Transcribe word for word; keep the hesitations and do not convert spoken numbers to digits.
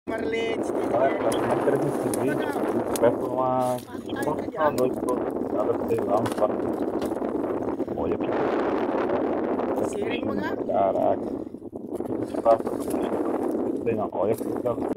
Marlete, Cara, eu acho mais interessante esse vídeo. Eles prestam uma, tipo, uma noite toda, sei lá, um quatro. Olha que Sering mga caraca. Sei lá, olha que